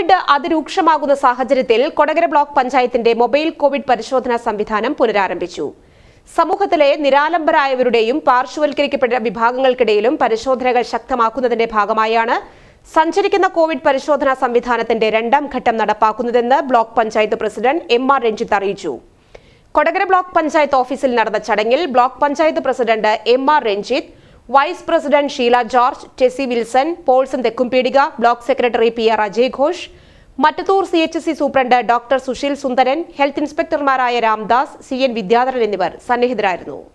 Covid അതിരൂക്ഷമാകുന്ന സാഹചര്യത്തിൽ Kodakara block പഞ്ചായത്തിന്റെ മൊബൈൽ കോവിഡ് പരിശോധനാ സംവിധാനം പുനരാരംഭിച്ചു. സമൂഹത്തിലെ നിരാലംബരായവരുടെയും പാർശ്വവൽക്കരിക്കപ്പെട്ട വിഭാഗങ്ങൾക്കിടയിലും പരിശോധനകൾ ശക്തമാക്കുന്നതിന്റെ ഭാഗമായാണ് സഞ്ചരിക്കുന്ന കോവിഡ് പരിശോധനാ സംവിധാനത്തിന്റെ രണ്ടാം ഘട്ടം നടപ്പാക്കുന്നതെന്ന് block panchayat president M R. Ranjith അറിയിച്ചു. കൊടകര ബ്ലോക്ക് പഞ്ചായത്ത് ഓഫീസിൽ നടന്ന ചടങ്ങിൽ block panchayat president M R. Ranjith, vice president Sheela George, Tessy Wilson, Paulson Thekkumpeedika, block secretary P R. Ajay Ghosh, Mattathur CHC superintendent doctor Sushil Sundaran, health ഇൻസ്പെക്ടർമാരായ രാംദാസ്, CN വിദ്യാധരൻ എന്നിവർ സന്നിഹിതരായിരുന്നു.